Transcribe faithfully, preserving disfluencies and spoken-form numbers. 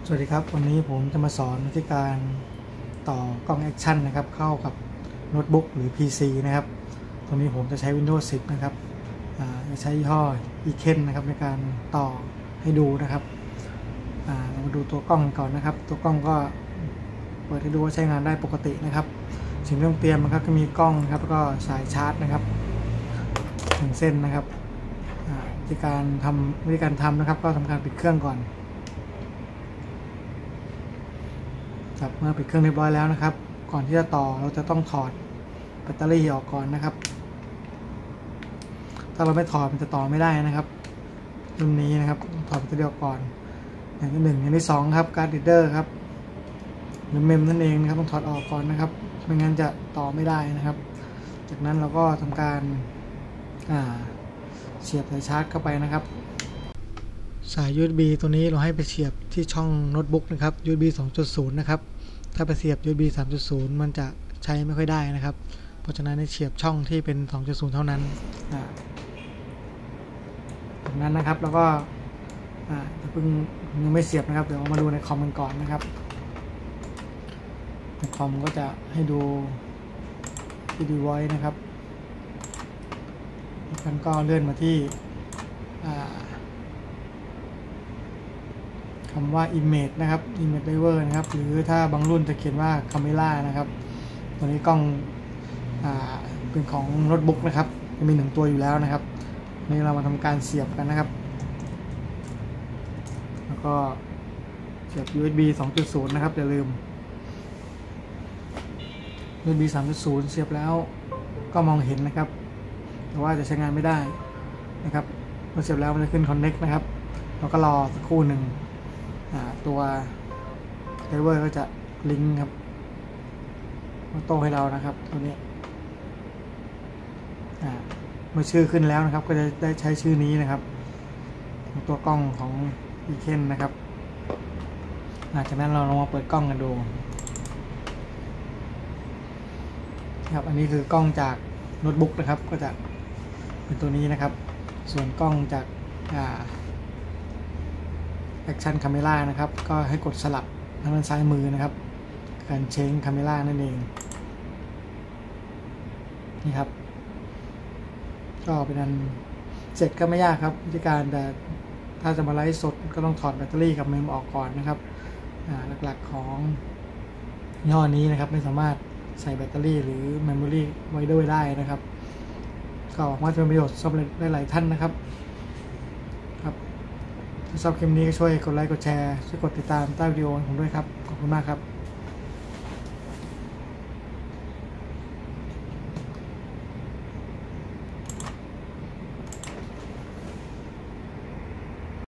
สวัสดีครับวันนี้ผมจะมาสอนวิธีการต่อกล้องแอคชั่นนะครับเข้ากับโน้ตบุ๊กหรือ พี ซี นะครับตรงนี้ผมจะใช้ Windows สิบนะครับจะใช้ยี่ห้อ อี เค เอ็น นะครับในการต่อให้ดูนะครับเรามาดูตัวกล้องก่อนนะครับตัวกล้องก็เปิดให้ดูว่าใช้งานได้ปกตินะครับสิ่งที่ต้องเตรียมนะครับก็มีกล้องนะครับแล้วก็สายชาร์จนะครับหนึ่งเส้นนะครับวิธีการทำวิธีการทำนะครับก็ทำการปิดเครื่องก่อนครับเมื่อปิดเครื่องเรียบร้อยแล้วนะครับก่อนที่จะต่อเราจะต้องถอดแบตเตอรี่ออกก่อนนะครับถ้าเราไม่ถอดมันจะต่อไม่ได้นะครับรุ่นนี้นะครับถอดแบตเตอรี่ออกก่อนอย่างที่หนึ่งอย่างที่สองครับการ์ดรีดเดอร์ครับหรือเมมนั่นเองนะครับต้องถอดออกก่อนนะครับไม่งั้นจะต่อไม่ได้นะครับจากนั้นเราก็ทำการเสียบสายชาร์จเข้าไปนะครับสาย ยู เอส บี ตัวนี้เราให้ไปเสียบที่ช่องโน้ตบุ๊กนะครับ ยู เอส บี สองจุดศูนย์ นะครับถ้าไปเสียบ ยู เอส บี สามจุดศูนย์ มันจะใช้ไม่ค่อยได้นะครับเพราะฉะนั้นให้เสียบช่องที่เป็น สองจุดศูนย์ เท่านั้นจากนั้นนะครับแล้วก็จะเพิ่งยังไม่เสียบนะครับเดี๋ยวมาดูในคอมกันก่อนนะครับในคอมก็จะให้ดูที่ดีไวซ์นะครับมันก็เลื่อนมาที่คำว่า image นะครับ image driver นะครับหรือถ้าบางรุ่นจะเขียนว่า camera นะครับตัวนี้กล้องอ่าเป็นของโน้ตบุ๊กนะครับจะมีหนึ่งตัวอยู่แล้วนะครับนี่เรามาทำการเสียบกันนะครับแล้วก็เสียบ ยู เอส บี สองจุดศูนย์ นะครับอย่าลืม ยู เอส บี สามจุดศูนย์ เสียบแล้วก็มองเห็นนะครับแต่ว่าจะใช้งานไม่ได้นะครับเมื่อเสียบแล้วมันจะขึ้น connect นะครับเราก็รอสักครู่หนึ่งตัวไดเวอร์ก็จะลิงก์ครับโต้ให้เรานะครับตัวนี้เมื่อชื่อขึ้นแล้วนะครับก็จะได้ใช้ชื่อนี้นะครับตัวกล้องของ อี เค เอ็น นะครับจากนั้นเราลองมาเปิดกล้องกันดูครับอันนี้คือกล้องจากโน้ตบุ๊กนะครับก็จะเป็นตัวนี้นะครับส่วนกล้องจากแอคชั่นคาเมล่านะครับก็ให้กดสลับทางด้านซ้ายมือนะครับการเชนคาเมล่านั่นเองนี่ครับก็เป็นอันเสร็จก็ไม่ยากครับวิธีการแต่ถ้าจะมาไลฟ์สดก็ต้องถอดแบตเตอรี่กับเมมออกก่อนนะครับหลักๆของย่อนี้นะครับไม่สามารถใส่แบตเตอรี่หรือเมมโมรี่ไว้ด้วยได้นะครับก็หวังว่าจะเป็นประโยชน์สำหรับหลายๆท่านนะครับครับถ้าชอบคลิปนี้ก็ช่วยกดไลค์กดแชร์ช่วยกดติดตามใต้วิดีโอของผมด้วยครับขอบคุณมากครับ